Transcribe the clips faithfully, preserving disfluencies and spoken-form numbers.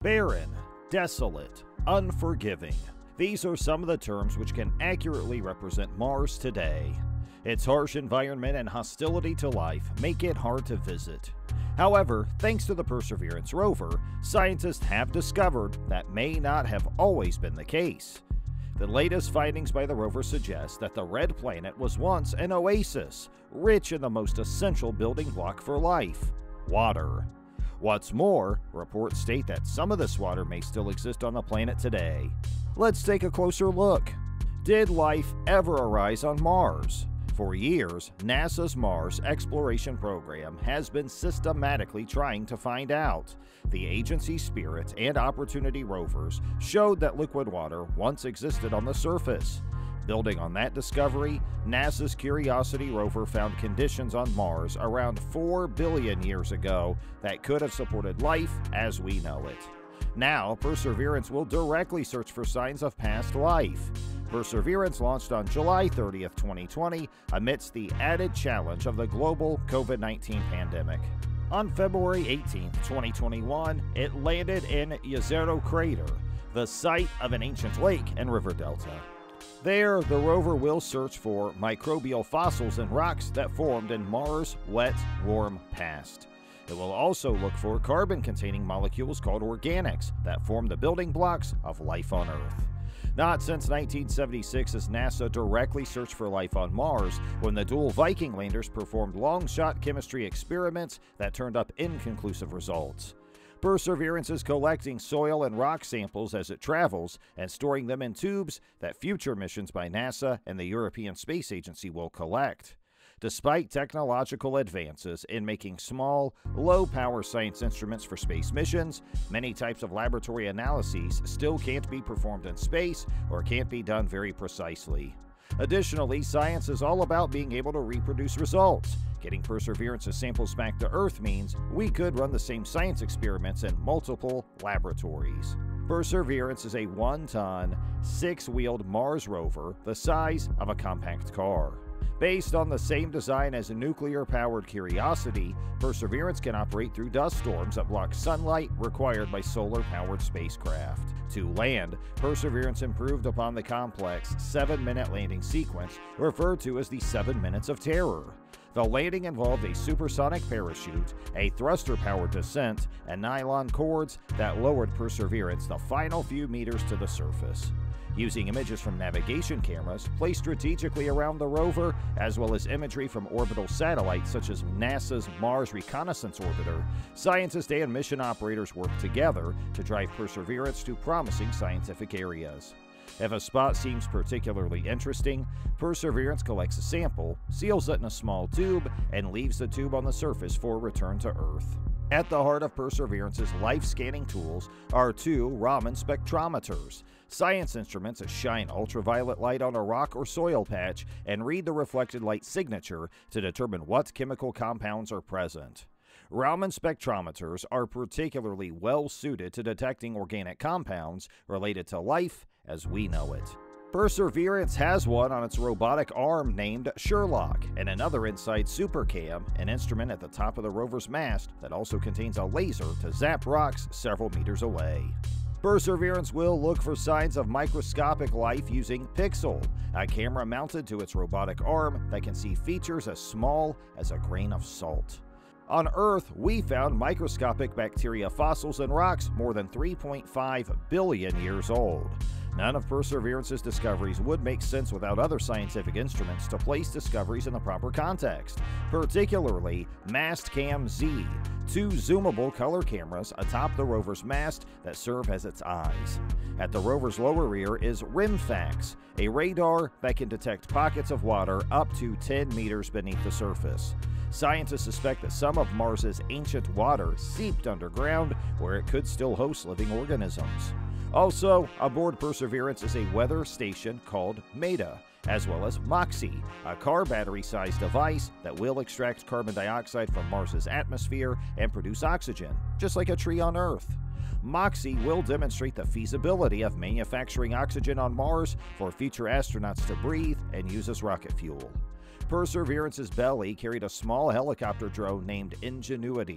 Barren, desolate, unforgiving. These are some of the terms which can accurately represent Mars today. Its harsh environment and hostility to life make it hard to visit. However, thanks to the Perseverance rover, scientists have discovered that may not have always been the case. The latest findings by the rover suggest that the red planet was once an oasis, rich in the most essential building block for life: water. What's more, reports state that some of this water may still exist on the planet today. Let's take a closer look. Did life ever arise on Mars? For years, NASA's Mars exploration program has been systematically trying to find out. The agency's Spirit and Opportunity rovers showed that liquid water once existed on the surface. Building on that discovery, NASA's Curiosity rover found conditions on Mars around four billion years ago that could have supported life as we know it. Now, Perseverance will directly search for signs of past life. Perseverance launched on July thirtieth, twenty twenty, amidst the added challenge of the global COVID nineteen pandemic. On February eighteenth, twenty twenty-one, it landed in Jezero Crater, the site of an ancient lake and river delta. There, the rover will search for microbial fossils and rocks that formed in Mars' wet, warm past. It will also look for carbon-containing molecules called organics that form the building blocks of life on Earth. Not since nineteen seventy-six has NASA directly searched for life on Mars, when the dual Viking landers performed long-shot chemistry experiments that turned up inconclusive results. Perseverance is collecting soil and rock samples as it travels and storing them in tubes that future missions by NASA and the European Space Agency will collect. Despite technological advances in making small, low-power science instruments for space missions, many types of laboratory analyses still can't be performed in space or can't be done very precisely. Additionally, science is all about being able to reproduce results. Getting Perseverance's samples back to Earth means we could run the same science experiments in multiple laboratories. Perseverance is a one-ton, six-wheeled Mars rover the size of a compact car. Based on the same design as a nuclear-powered Curiosity, Perseverance can operate through dust storms that block sunlight required by solar-powered spacecraft. To land, Perseverance improved upon the complex seven-minute landing sequence referred to as the Seven Minutes of Terror. The landing involved a supersonic parachute, a thruster-powered descent, and nylon cords that lowered Perseverance the final few meters to the surface. Using images from navigation cameras placed strategically around the rover, as well as imagery from orbital satellites such as NASA's Mars Reconnaissance Orbiter, scientists and mission operators work together to drive Perseverance to promising scientific areas. If a spot seems particularly interesting, Perseverance collects a sample, seals it in a small tube, and leaves the tube on the surface for return to Earth. At the heart of Perseverance's life-scanning tools are two Raman spectrometers, science instruments that shine ultraviolet light on a rock or soil patch and read the reflected light signature to determine what chemical compounds are present. Raman spectrometers are particularly well-suited to detecting organic compounds related to life as we know it. Perseverance has one on its robotic arm named Sherlock, and another inside SuperCam, an instrument at the top of the rover's mast that also contains a laser to zap rocks several meters away. Perseverance will look for signs of microscopic life using Pixel, a camera mounted to its robotic arm that can see features as small as a grain of salt. On Earth, we found microscopic bacteria fossils in rocks more than three point five billion years old. None of Perseverance's discoveries would make sense without other scientific instruments to place discoveries in the proper context, particularly Mastcam Z, two zoomable color cameras atop the rover's mast that serve as its eyes. At the rover's lower rear is RimFax, a radar that can detect pockets of water up to ten meters beneath the surface. Scientists suspect that some of Mars's ancient water seeped underground, where it could still host living organisms. Also, aboard Perseverance is a weather station called MEDA, as well as MOXIE, a car battery-sized device that will extract carbon dioxide from Mars's atmosphere and produce oxygen, just like a tree on Earth. MOXIE will demonstrate the feasibility of manufacturing oxygen on Mars for future astronauts to breathe and use as rocket fuel. Perseverance's belly carried a small helicopter drone named Ingenuity.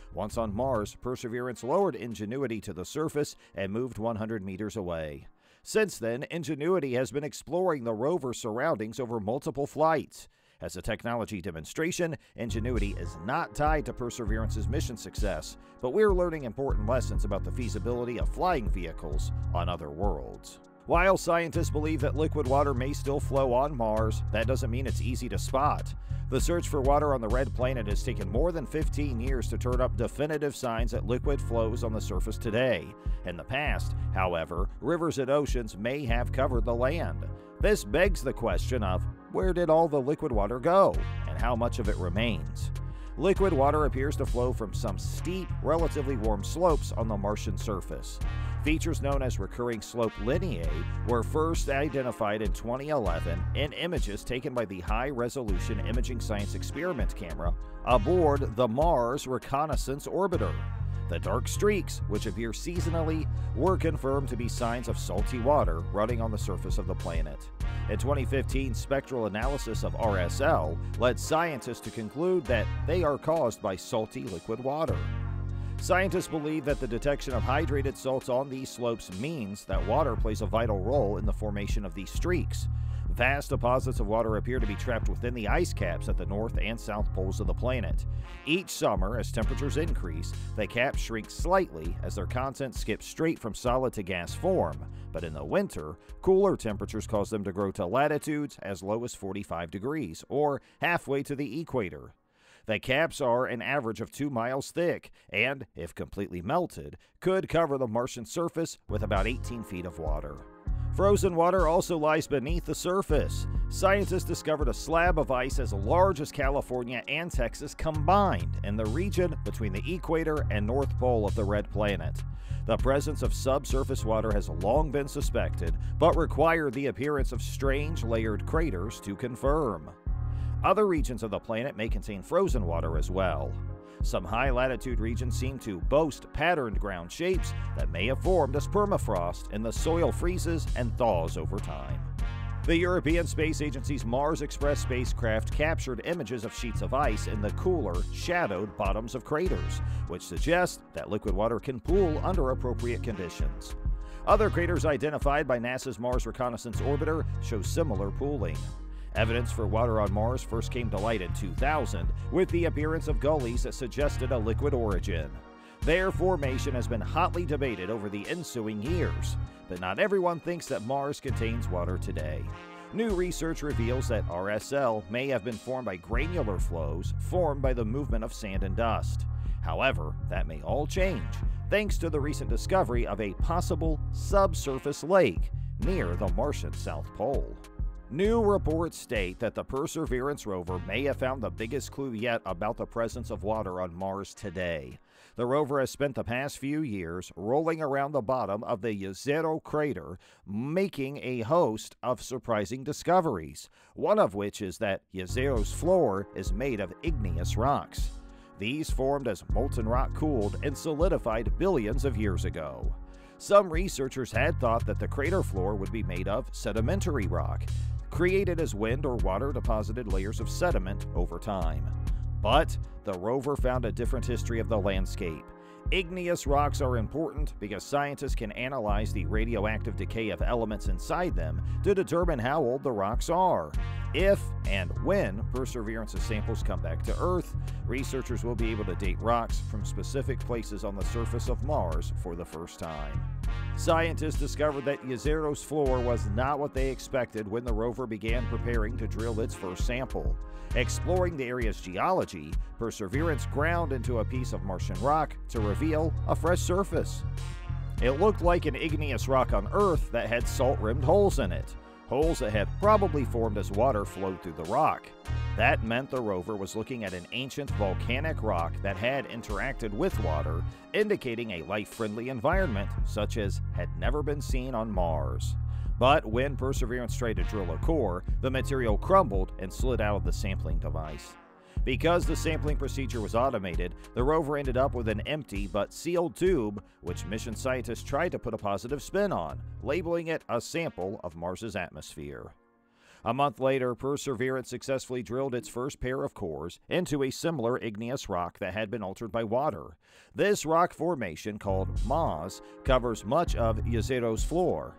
Once on Mars, Perseverance lowered Ingenuity to the surface and moved one hundred meters away. Since then, Ingenuity has been exploring the rover's surroundings over multiple flights. As a technology demonstration, Ingenuity is not tied to Perseverance's mission success, but we're learning important lessons about the feasibility of flying vehicles on other worlds. While scientists believe that liquid water may still flow on Mars, that doesn't mean it's easy to spot. The search for water on the red planet has taken more than fifteen years to turn up definitive signs that liquid flows on the surface today. In the past, however, rivers and oceans may have covered the land. This begs the question of, where did all the liquid water go, and how much of it remains? Liquid water appears to flow from some steep, relatively warm slopes on the Martian surface. Features known as recurring slope lineae were first identified in twenty eleven in images taken by the High-Resolution Imaging Science Experiment camera aboard the Mars Reconnaissance Orbiter. The dark streaks, which appear seasonally, were confirmed to be signs of salty water running on the surface of the planet. In twenty fifteen, spectral analysis of R S L led scientists to conclude that they are caused by salty liquid water. Scientists believe that the detection of hydrated salts on these slopes means that water plays a vital role in the formation of these streaks. Vast deposits of water appear to be trapped within the ice caps at the north and south poles of the planet. Each summer, as temperatures increase, the caps shrink slightly as their content skips straight from solid to gas form, but in the winter, cooler temperatures cause them to grow to latitudes as low as forty-five degrees, or halfway to the equator. The caps are an average of two miles thick and, if completely melted, could cover the Martian surface with about eighteen feet of water. Frozen water also lies beneath the surface. Scientists discovered a slab of ice as large as California and Texas combined in the region between the equator and north pole of the red planet. The presence of subsurface water has long been suspected, but required the appearance of strange layered craters to confirm. Other regions of the planet may contain frozen water as well. Some high-latitude regions seem to boast patterned ground shapes that may have formed as permafrost and the soil freezes and thaws over time. The European Space Agency's Mars Express spacecraft captured images of sheets of ice in the cooler, shadowed bottoms of craters, which suggest that liquid water can pool under appropriate conditions. Other craters identified by NASA's Mars Reconnaissance Orbiter show similar pooling. Evidence for water on Mars first came to light in two thousand, with the appearance of gullies that suggested a liquid origin. Their formation has been hotly debated over the ensuing years, but not everyone thinks that Mars contains water today. New research reveals that R S L may have been formed by granular flows formed by the movement of sand and dust. However, that may all change, thanks to the recent discovery of a possible subsurface lake near the Martian South Pole. New reports state that the Perseverance rover may have found the biggest clue yet about the presence of water on Mars today. The rover has spent the past few years rolling around the bottom of the Jezero crater, making a host of surprising discoveries, one of which is that Jezero's floor is made of igneous rocks. These formed as molten rock cooled and solidified billions of years ago. Some researchers had thought that the crater floor would be made of sedimentary rock, created as wind or water deposited layers of sediment over time. But the rover found a different history of the landscape. Igneous rocks are important because scientists can analyze the radioactive decay of elements inside them to determine how old the rocks are. If and when Perseverance's samples come back to Earth, researchers will be able to date rocks from specific places on the surface of Mars for the first time. Scientists discovered that Jezero's floor was not what they expected when the rover began preparing to drill its first sample. Exploring the area's geology, Perseverance ground into a piece of Martian rock to reveal a fresh surface. It looked like an igneous rock on Earth that had salt-rimmed holes in it, holes that had probably formed as water flowed through the rock. That meant the rover was looking at an ancient volcanic rock that had interacted with water, indicating a life-friendly environment such as had never been seen on Mars. But when Perseverance tried to drill a core, the material crumbled and slid out of the sampling device. Because the sampling procedure was automated, the rover ended up with an empty but sealed tube, which mission scientists tried to put a positive spin on, labeling it a sample of Mars's atmosphere. A month later, Perseverance successfully drilled its first pair of cores into a similar igneous rock that had been altered by water. This rock formation, called Mars, covers much of Yazero's floor.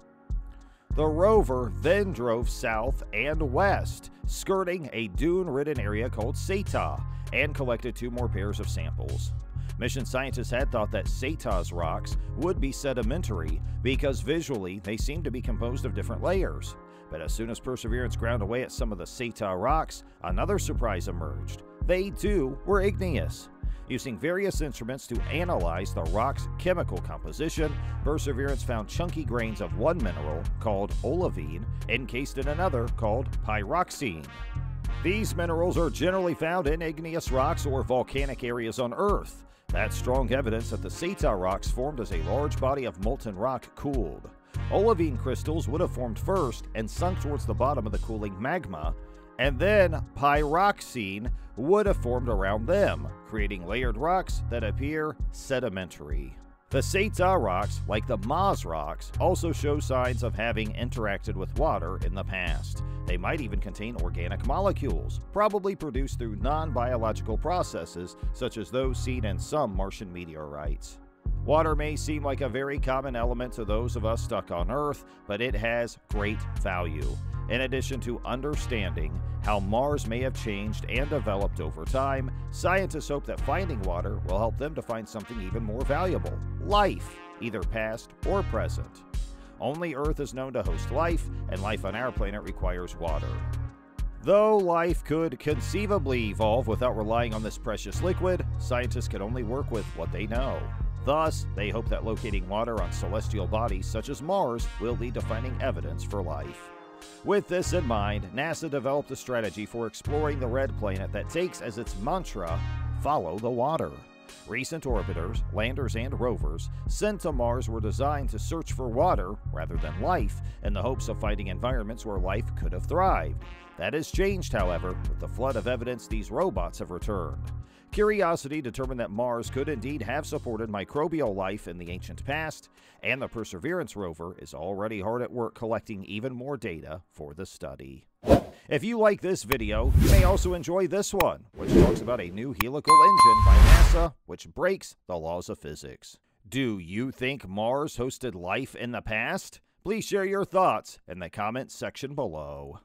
The rover then drove south and west, skirting a dune-ridden area called SATA, and collected two more pairs of samples. Mission scientists had thought that SATA's rocks would be sedimentary because visually they seemed to be composed of different layers. But as soon as Perseverance ground away at some of the SATA rocks, another surprise emerged. They, too, were igneous. Using various instruments to analyze the rock's chemical composition, Perseverance found chunky grains of one mineral, called olivine, encased in another, called pyroxene. These minerals are generally found in igneous rocks or volcanic areas on Earth. That's strong evidence that the SATA rocks formed as a large body of molten rock cooled. Olivine crystals would have formed first and sunk towards the bottom of the cooling magma, and then pyroxene would have formed around them, creating layered rocks that appear sedimentary. The SATA rocks, like the Mars rocks, also show signs of having interacted with water in the past. They might even contain organic molecules, probably produced through non-biological processes, such as those seen in some Martian meteorites. Water may seem like a very common element to those of us stuck on Earth, but it has great value. In addition to understanding how Mars may have changed and developed over time, scientists hope that finding water will help them to find something even more valuable: life, either past or present. Only Earth is known to host life, and life on our planet requires water. Though life could conceivably evolve without relying on this precious liquid, scientists can only work with what they know. Thus, they hope that locating water on celestial bodies such as Mars will lead to finding evidence for life. With this in mind, NASA developed a strategy for exploring the red planet that takes as its mantra, "Follow the water." Recent orbiters, landers, and rovers sent to Mars were designed to search for water rather than life, in the hopes of finding environments where life could have thrived. That has changed, however, with the flood of evidence these robots have returned. Curiosity determined that Mars could indeed have supported microbial life in the ancient past, and the Perseverance rover is already hard at work collecting even more data for the study. If you like this video, you may also enjoy this one, which talks about a new helical engine by NASA which breaks the laws of physics. Do you think Mars hosted life in the past? Please share your thoughts in the comments section below.